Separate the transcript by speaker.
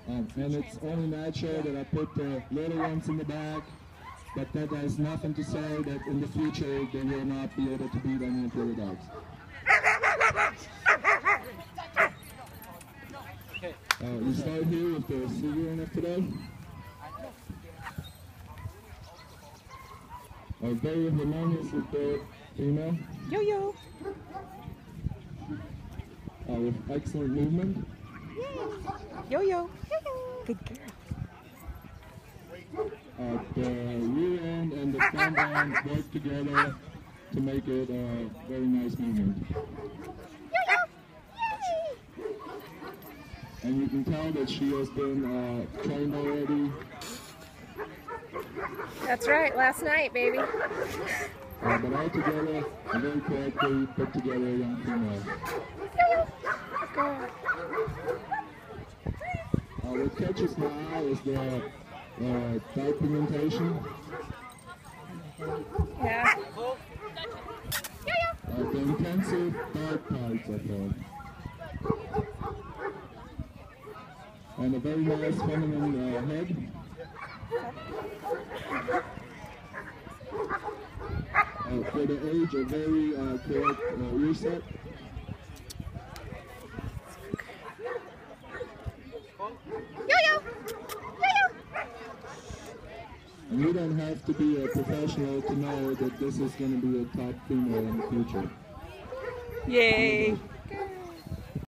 Speaker 1: And it's only natural that I put the little ones in the back, but that has nothing to say that in the future they will not be able to beat any of the other dogs. We start here with the silver of today. Very harmonious with the female.
Speaker 2: YoYo.
Speaker 1: With excellent movement.
Speaker 2: YoYo. Good girl.
Speaker 1: The rear end and the front end work together to make it a very nice movement. And you can tell that she has been trained already.
Speaker 2: That's right, last night, baby.
Speaker 1: But all together, a very correctly put together young female. What catches my eye is the dark pigmentation.
Speaker 2: Yeah.
Speaker 1: The intensive dark parts of her. And a very nice feminine head. For the age, a very correct ear set.
Speaker 2: YoYo!
Speaker 1: And you don't have to be a professional to know that this is going to be a top female in the future.
Speaker 2: Yay!